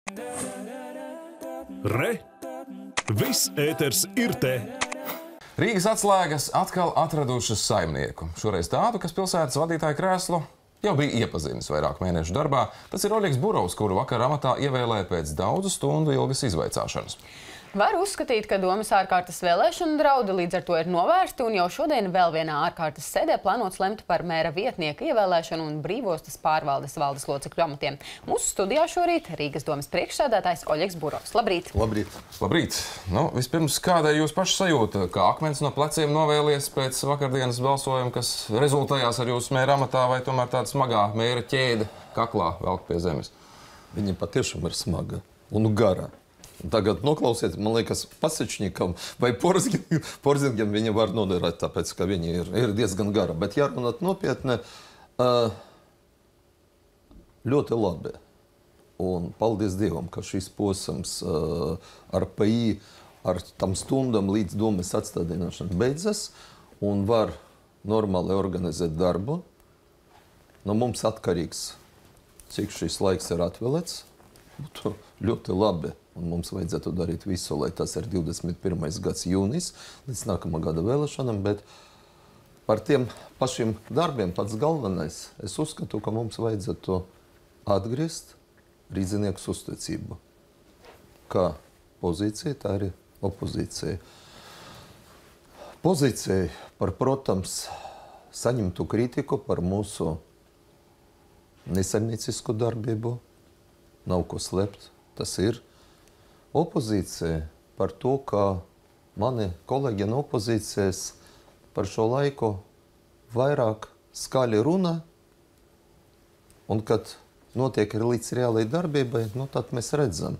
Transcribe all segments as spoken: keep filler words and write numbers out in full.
Re! Viss ēters ir te! Rīgas atslēgas atkal atradušas saimnieku. Šoreiz tādu, kas pilsētas vadītāja krēslu jau bija iepazinis vairāk mēnešu darbā. Tas ir Oļegs Burovs, kuru vakar amatā ievēlēja pēc daudzu stundu ilgas izvaicāšanas. Var uzskatīt, ka domas ārkārtas vēlēšanu draudi līdz ar to ir novērsti, un jau šodien vēl vienā ārkārtas sēdē plānots lemt par mēra vietnieka ievēlēšanu un brīvostas pārvaldes valdes locekļu amatiem. Mūsu studijā šorīt Rīgas domas priekšsēdētājs Oļegs Burovs. Labrīt! Labrīt! Labrīt! Nu, vispirms, kādai jūs paši sajūta, kā akmens no pleciem novēlies pēc vakardienas balsojuma, kas rezultējās ar jūsu mēra amatā, vai tomēr tāda smagā mēra ķēde kaklā velk pie zemes? Viņa patiešām ir smaga un gara. Tagad noklausiet, man liekas, Pasečnikam vai Porzingam viņa var noderēt, tāpēc, ka viņa ir, ir diezgan gara. Bet jārunāt nopietni, ļoti labi. Un paldies Dievam, ka šis posms ar P I, ar tam stundam līdz domas atstādināšana beidzas un var normāli organizēt darbu. No mums atkarīgs, cik šis laiks ir atvēlēts, būtu ļoti labi. Un mums vajadzētu darīt visu, lai tas ir divdesmit pirmais gads jūnijas līdz nākamā gada vēlēšanām, bet par tiem pašiem darbiem pats galvenais, es uzskatu, ka mums vajadzētu atgriezt rīznieku uzticību. Kā pozīcija, tā arī opozīcija. Pozīcija par, protams, saņemtu kritiku par mūsu nesaimniecisku darbību, nav ko slept, tas ir. Opozīcija par to, ka mani kolēģi no opozīcijas par šo laiku vairāk skaļi runā, un kad notiek līdz reālai darbībai, nu, tad mēs redzam.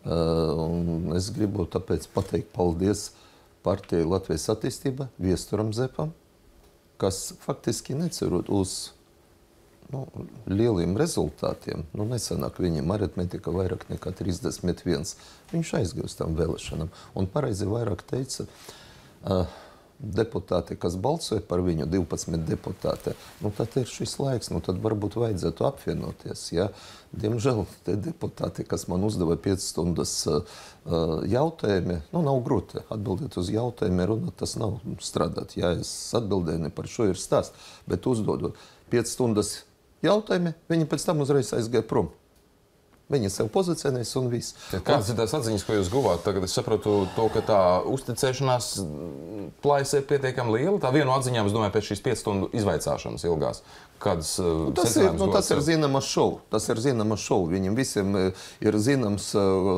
Uh, es gribu tāpēc pateikt paldies partijai Latvijas attīstība, Viesturam Zepam, kas faktiski necerot uz nu, lieliem rezultātiem. Nu, nesanāk viņam aritmetika vairāk nekā trīsdesmit viens. Viņš aizgāja uz tām vēlēšanām. Un pareizi vairāk teica, uh, deputāti, kas balsoja par viņu, divpadsmit deputāti, nu tad ir šis laiks, nu tad varbūt vajadzētu apvienoties. Ja? Diemžēl tie deputāti, kas man uzdeva piecas stundas uh, jautājumi, nu nav grūti atbildēt uz jautājumiem, runāt tas nav strādāt. Ja es atbildēju, ne par šo ir stāst, bet uzdodot piecas stundas jautājumi, viņi pēc tam uzreiz aizgāja prom. Viņi sev pozicionēs un viss. Kādas ir tās atziņas, ko jūs guvāt? Tagad es sapratu to, ka tā uzticēšanās plājas ir pietiekami liela. Tā vienu atziņām, es domāju, pēc šīs piecas stundu izvaicāšanas ilgās. Kādas nu, tas ir, nu, tas ir zināmas šovu. Tas ir zināmas šovu. Viņiem visiem ir zināms,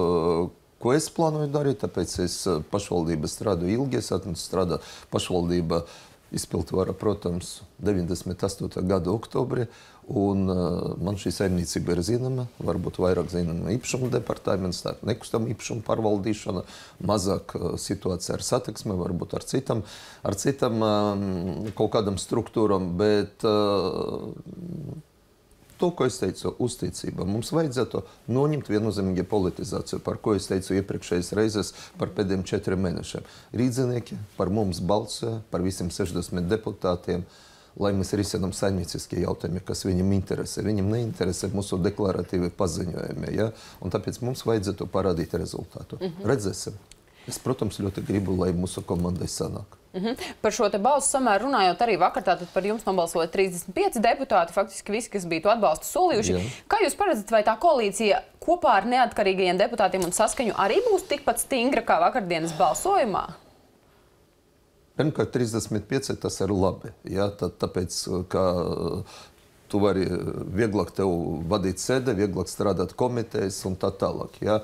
ko es plānoju darīt, tāpēc es pašvaldībā strādāju ilgi, es atnesu strādāt pašvaldība izpildvara, protams, deviņdesmit astotā gada oktobrī, un uh, man šī saimniecība ir zināma, varbūt vairāk zināma īpašuma departaments, tā nekustama īpašuma pārvaldīšana, mazāk uh, situācija ar satiksmi, varbūt ar citam, ar citam um, kaut kādam struktūram, bet uh, to, ko es teicu, uzticība. Mums vajadzētu noņemt viennozīmīgi politizāciju, par ko es teicu iepriekšējas reizes par pēdējiem četriem mēnešiem. Rīdzinieki par mums balsoja, par visiem sešdesmit deputātiem, lai mēs risinām saimnieciskie jautājumi, kas viņam interesē. Viņam neinteresē mūsu deklaratīvi paziņojumi, ja? Un tāpēc mums vajadzētu parādīt rezultātu. Mm-hmm. Redzēsim. Es, protams, ļoti gribu, lai mūsu komandai sanāk. Mm-hmm. Par šo te balsu samēru runājot arī vakar, tātad par jums nobalsoja trīsdesmit pieci deputāti, faktiski visi, kas bija to atbalstu solījuši. Jā. Kā jūs paredzat, vai tā koalīcija kopā ar neatkarīgajiem deputātiem un saskaņu arī būs tikpat stingra kā vakardienas balsojumā? Pirmkārt, trīsdesmit pieci tas ir labi, ja? Tā, tāpēc, ka tu vari vieglāk tev vadīt sēde, vieglāk strādāt komitejas un tā tālāk. Ja?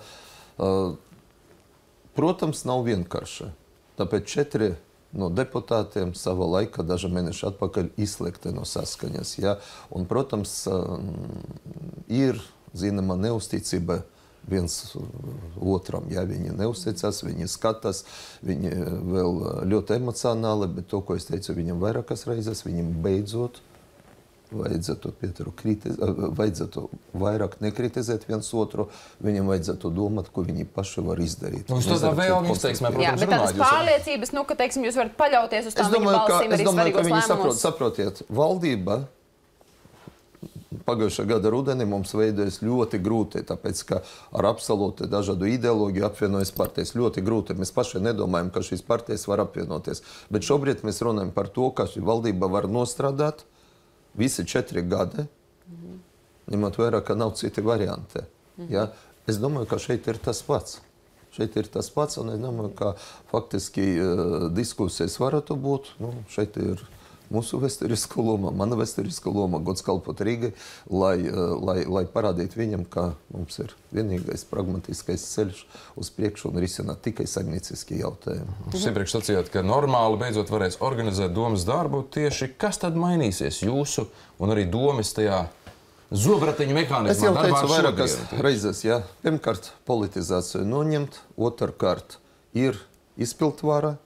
Protams, nav vienkārši. Tāpēc četri no deputātiem savā laikā, daži mēneši atpakaļ, izslēgti no saskaņas. Ja? Un, protams, ir zināma neusticība viens otram. Ja? Viņi neusticās, viņi skatās, viņi vēl ļoti emocionāli, bet to, ko es teicu viņam vairākas reizes, viņam beidzot vajadzētu, Pietru, kritiz... vajadzētu vairāk nekritizēt viens otru, viņam vajadzētu domāt, ko viņi paši var izdarīt. Nu, tā vēlmi izteiksmē, protams, jā, bet tādas pārliecības, nu, ka, teiksim, jūs varat paļauties uz tām viņa balsīm arī svarīgos lēmumus. Saprot, saprotiet, valdība pagājušā gada rudenī mums veidojas ļoti grūti, tāpēc, ka ar absolūti dažādu ideoloģiju apvienojas partijas. Ļoti grūti. Mēs paši nedomājam, ka šīs partijas var apvienoties. Bet šobrīd mēs runājam par to, ka šī valdība var nostrādāt visi četri gadi, mm-hmm. ņemot vērā, ka nav citi varianti. Mm-hmm. Ja? Es domāju, ka šeit ir tas pats. Šeit ir tas pats, un es domāju, ka faktiski uh, diskusijas varētu būt. Nu, šeit ir mūsu vēsturiskā loma, mana vēsturiskā loma, gods kalpot Rīgai, lai, lai, lai parādītu viņam, ka mums ir vienīgais pragmatiskais ceļš uz priekšu un risināt tikai saimnieciskie jautājumi. Jūs iepriekš sacījāt, ka normāli beidzot varēs organizēt domas darbu. Tieši kas tad mainīsies jūsu un arī domas tajā zobratiņu mehānismā? Es jau teicu vairākas reizes, ja. Pirmkārt, politizāciju noņemt, otrkārt ir izpildvara,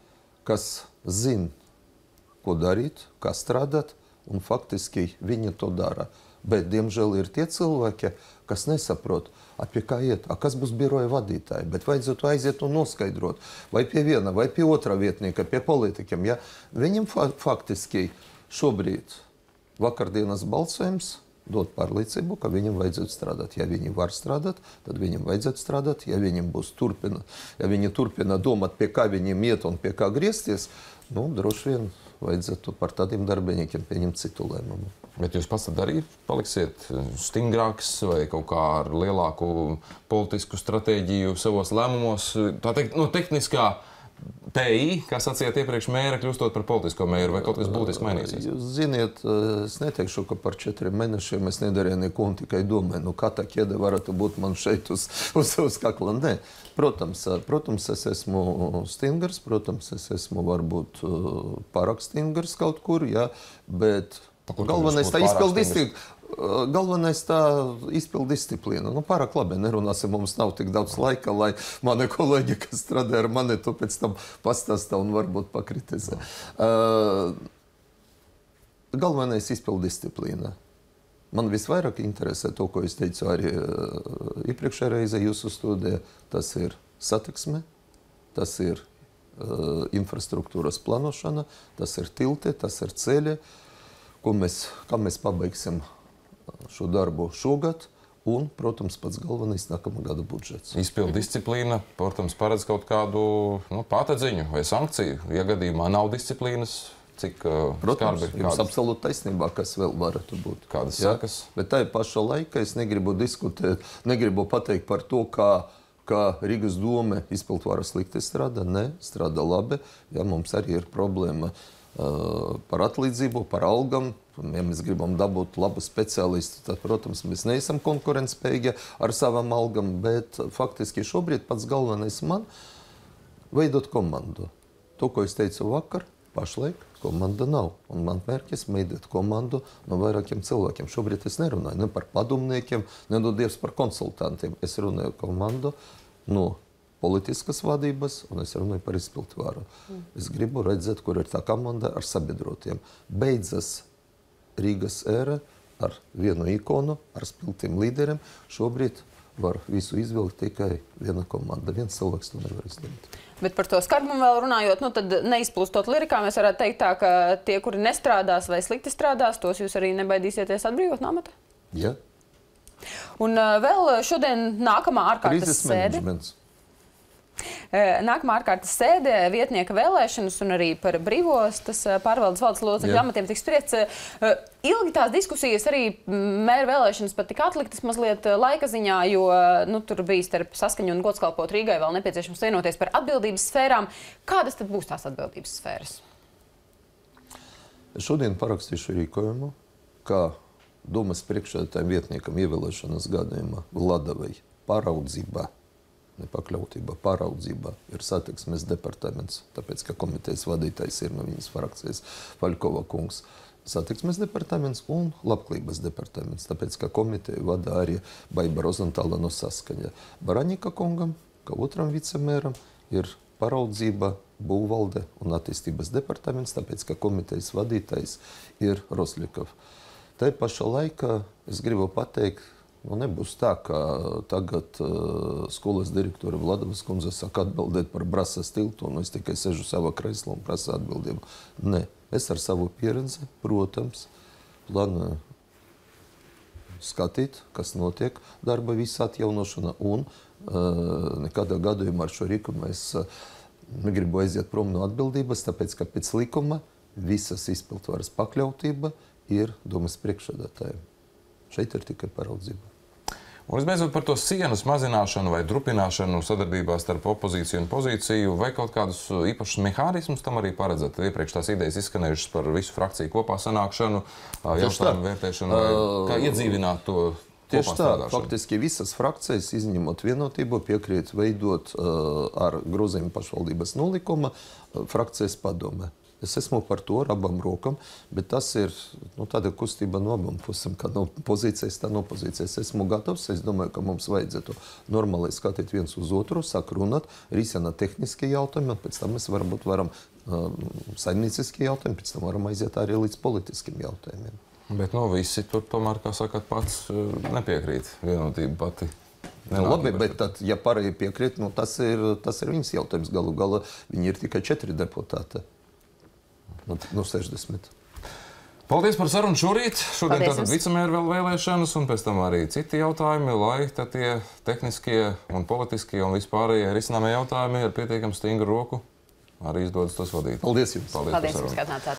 kas zina, ko darīt, kā strādāt, un faktiski viņi to dara. Bet, diemžēl, ir tie cilvēki, kas nesaprot, pie kā iet, a, kas būs biroja vadītāji, bet vajadzētu aiziet un noskaidrot, vai pie viena, vai pie otra vietnieka, pie politikiem. Ja? Viņam fa faktiski šobrīd vakardienas balsojums dot pārliecību, ka viņam vajadzētu strādāt. Ja viņi var strādāt, tad viņam vajadzētu strādāt. Ja viņam būs turpina, ja viņi turpina domāt, pie kā viņiem iet un pie kā griezties, nu, droši vien vajadzētu par tādiem darbiniekiem pieņemt citu lēmumu. Bet jūs pats tad arī paliksiet stingrāks vai kaut kā ar lielāku politisku stratēģiju savos lēmumos? Tā teikt, nu, tehniskā P I, kā sacījāt iepriekš, mēra kļūstot par politisko mēru, vai kaut kas būtiski mainīsies? Jūs ziniet, es neteikšu, ka par četriem mēnešiem es nedarīju neko un tikai domāju, nu kā tā ķēde varētu būt man šeit uz, uz, uz kakla. Nē, protams, protams, es esmu stingrs, protams, es esmu varbūt pārāk stingrs kaut kur, jā, bet galvenais tā izpildīstīgi. Galvenais tā izpildu disciplīna. Nu, pārāk labi nerunāsim, mums nav tik daudz laika, lai mani kolēģi, kas strādā ar mani, to pēc tam pastāstā un varbūt pakritizē. Uh, galvenais izpildu disciplīna. Man visvairāk interesē to, ko es teicu arī uh, iepriekšējā reize jūsu studijā. Tas ir satiksme, tas ir uh, infrastruktūras plānošana, tas ir tilti, tas ir ceļi, ko mēs, kā mēs pabeigsim šo darbu šogad, un, protams, pats galvenais nākamā gada budžets. Izpildu disciplīna, protams, paredz kaut kādu nu, pātadziņu vai sankciju. Ja gadījumā nav disciplīnas, cik uh, protams, skarbi? Jums absolūti taisnībā, kas vēl varētu būt. Kādas ja? sakas? Bet tā pašā laikā es negribu diskutēt, negribu pateikt par to, kā, kā Rīgas dome izpildvara slikti strādā. Ne, strādā labi. Ja, mums arī ir problēma uh, par atlīdzību, par algam. Ja mēs gribam dabūt labu speciālistu, tad, protams, mēs neesam konkurentspējīgi ar savām algam, bet faktiski šobrīd pats galvenais man veidot komandu. To, ko es teicu vakar, pašlaik komanda nav. Un man mērķis veidot komandu no vairākiem cilvēkiem. Šobrīd es nerunāju ne par padomniekiem, ne dodies par konsultantiem. Es runāju komandu no politiskas vadības, un es runāju par izpildvaru. Mm. Es gribu redzēt, kur ir tā komanda ar sabiedrotiem. Beidzas Rīgas ēra ar vienu ikonu, ar spilgtiem līderiem. Šobrīd var visu izvilkt tikai viena komanda. Viens cilvēks to nevar izdarīt. Bet par to skarbumu vēl runājot, nu tad neizplūstot lirikā, mēs varētu teikt tā, ka tie, kuri nestrādās vai slikti strādās, tos jūs arī nebaidīsieties atbrīvot no amata? Jā. Un uh, vēl šodien nākamā ārkārtas sēde. Nākamā ārkārtas sēde, vietnieka vēlēšanas un arī par brīvostas pārvaldes valdes locekļu amatiem tiks spriests. Ilgi tās diskusijas arī mēra vēlēšanas pat tika atliktas mazliet laika ziņā, jo nu, tur bija starp Saskaņu un Godskalpot Rīgai vēl nepieciešams vienoties par atbildības sfērām. Kādas tad būs tās atbildības sfēras? Šodien parakstīšu rīkojumu, kā domas priekšsēdētājiem vietniekam ievēlēšanas gadījumā Vladavai pāraudzībā. Nepakļautība, pāraudzība ir satiksmes departaments, tāpēc, ka komitejas vadītājs ir no viņas frakcijas Vaļkova kungs. Satiksmes departaments un labklības departaments, tāpēc, ka komiteju vada arī Baiba Rozentāla no Saskaņa. Baraņika kungam, kā otram vicemēram, ir pāraudzība, būvvalde un attīstības departaments, tāpēc, ka komitejas vadītājs ir Rosļikov. Tā pašā laikā es gribu pateikt, nu, nebūs tā, ka tagad uh, skolas direktora Vladavas kundze saka atbildēt par Brasas tiltu, un es tikai sežu savā kreslā un prasu atbildību. Nē, es ar savu pieredzi, protams, plānoju skatīt, kas notiek darba visa atjaunošana, un uh, nekādā gadījumā ar šo rīku mēs uh, negribu aiziet prom no atbildības, tāpēc, ka pēc likuma visas izpildvaras pakļautība ir domas priekšsēdētājiem. Šeit ir tikai paraudzība. Un visbeidzot par to sienas mazināšanu vai drupināšanu sadarbībā starp opozīciju un pozīciju, vai kaut kādus īpašus mehānismus tam arī paredzat? Iepriekš tās idejas izskanējušas par visu frakciju kopā sanākšanu, jautājumu vērtēšanu, vai kā iedzīvināt to Tieši tā, faktiski visas frakcijas, izņemot Vienotību, piekrīt veidot uh, ar grozījumu pašvaldības nolikuma uh, frakcijas padome. Es esmu par to ar abām rokām, bet tas ir nu, tāda kustība no abām pusēm, kā no pozīcijas, tā no pozīcijas. Esmu gatavs, es domāju, ka mums vajadzētu normāli skatīt viens uz otru, sāk runāt, risināt tehniskie jautājumi, un pēc tam mēs varbūt varam uh, saimnieciskie jautājumi, pēc tam varam aiziet arī līdz politiskiem jautājumiem. Bet no visi tur tomēr, kā sakat, pats nepiekrīt. Vienotība pati. Nu, labi, bet tad, ja pārējie piekrīt, nu, tas ir, tas ir viņas jautājums. Galu galā viņi ir tikai četri deputāti. Nu, no sešdesmit. Paldies par sarunu šorīt. Šodien Paldies tātad jums. vicemēra vēl vēlēšanas un pēc tam arī citi jautājumi, lai tad tie tehniskie un politiskie un vispārējie risināmie jautājumi ar pietiekam stingru roku arī izdodas tos vadīt. Paldies jums. Paldies, Paldies par jums, sarunu. ka atnācāt.